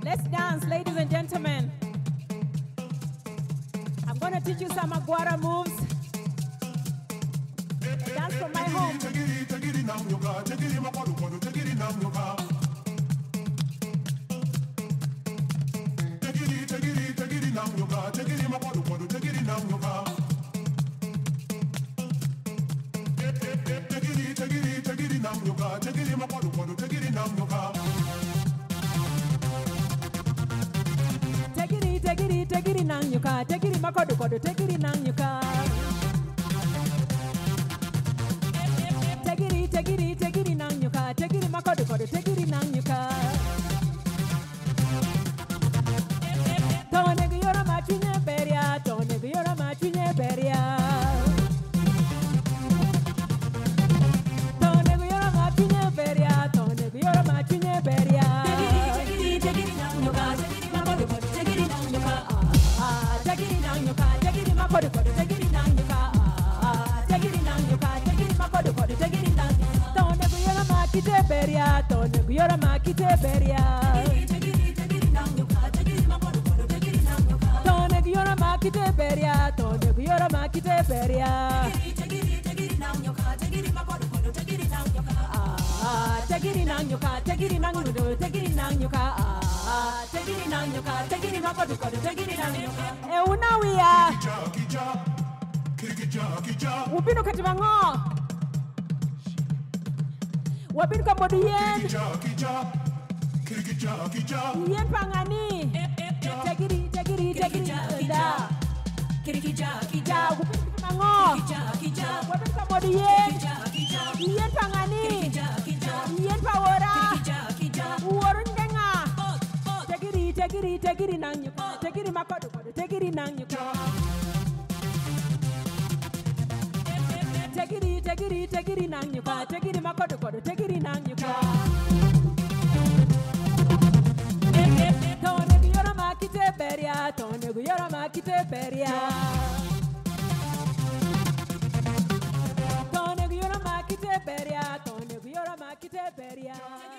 Let's dance, ladies and gentlemen. I'm going to teach you some Aguara moves. Dance from my home. Take it in Nanyuka, take it in Makodo, take it in Nanyuka. Take it in Nanyuka, take it in Makodo, take it in Nanyuka. Don't neg your machine beria, don't neg your machine beria. Don't neg your machine beria, don't neg your machine beria. Take it in Nanyuka, take it in Makodo, take it in Nanyuka. Take it in Nanyuka, take it in Makodo, take it in Nanyuka. Take it in Nanyuka, take it in Makodo, take it in Nanyuka. Don't neg your machine beria, don't neg your machine beria. Makite beria, tone guyora makite beria. Take it in Nanyuka, take it in Nanyuka, take it in Nanyuka. Take it in Nanyuka, take it in Makodo, take it in Nanyuka. Una wia. Wupino katibango. Wapin kamodien. Yen pangani. Take it in da. Kirikija, wupin kamango. Wapin kamodien. Yen pangani. Yen pawora. Uorundenga. Take it in Nanyuka. Take it in Makodo, take it in Nanyuka. Take it in Nanyuka. Take it in Makodo, take it in Nanyuka. Tone guyora makite beria, tone guyora makite beria. Tone guyora makite beria, tone guyora makite beria.